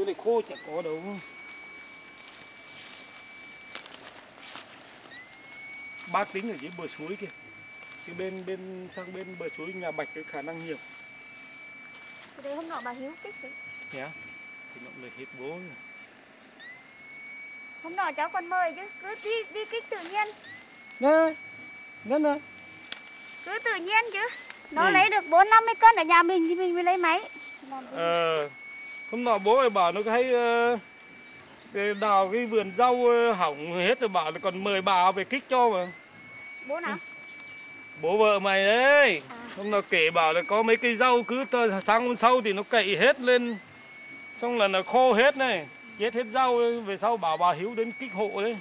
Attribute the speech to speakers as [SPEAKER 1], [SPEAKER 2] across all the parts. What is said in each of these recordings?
[SPEAKER 1] này khô chẳng có đâu. Bác tính ở dưới bờ suối kìa. Cái bên sang bên bờ suối nhà Bạch cái khả năng nhiều.
[SPEAKER 2] Cái đấy hôm nọ bà Hiếu kích rồi.
[SPEAKER 1] Nhá. Thì nó lại hết bố rồi.
[SPEAKER 2] Hôm nọ cháu còn mời chứ, cứ đi kích tự nhiên.
[SPEAKER 1] Nè.
[SPEAKER 2] Cứ tự nhiên chứ. Nó lấy được 4-50 cân ở nhà mình thì mình mới lấy máy.
[SPEAKER 1] Hôm nọ bố ấy bảo nó hay đào cái vườn rau hỏng hết rồi bảo là còn mời bà về kích cho mà.
[SPEAKER 2] Bố nào?
[SPEAKER 1] Bố vợ mày đấy. Hôm nọ kể bảo là có mấy cây rau cứ sáng hôm sau thì nó cậy hết lên. Xong là nó khô hết này. Chết hết rau về sau bảo bà Hiếu đến kích hộ đấy.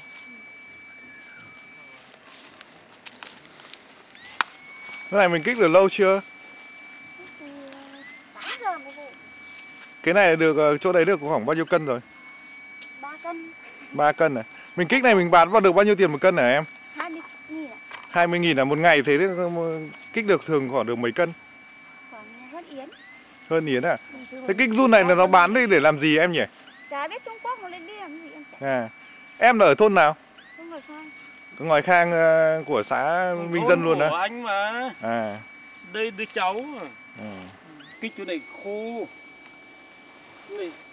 [SPEAKER 3] Cái này mình kích được lâu chưa?
[SPEAKER 2] 8 giờ một vụ.
[SPEAKER 3] Cái này được chỗ đấy được khoảng bao nhiêu cân rồi?
[SPEAKER 2] 3 cân.
[SPEAKER 3] 3 cân à? Mình kích này mình bán vào được bao nhiêu tiền một cân hả em?
[SPEAKER 2] 20.000 ạ.
[SPEAKER 3] 20.000 à? Một ngày thế kích được thường khoảng được mấy cân?
[SPEAKER 2] Khoảng hơn yến.
[SPEAKER 3] Hơn yến à? Thế kích run này là nó bán đi để làm gì em nhỉ?
[SPEAKER 2] Chả biết Trung Quốc nó lên đi làm gì em chả.
[SPEAKER 3] À, em là ở thôn nào?
[SPEAKER 2] Thôn Ngòi Khang.
[SPEAKER 3] Ngòi Khang của xã Minh Dân luôn
[SPEAKER 1] đó.
[SPEAKER 3] á?
[SPEAKER 1] Của anh mà.
[SPEAKER 3] À.
[SPEAKER 1] Đây đứa cháu. Kích chỗ này khô. Này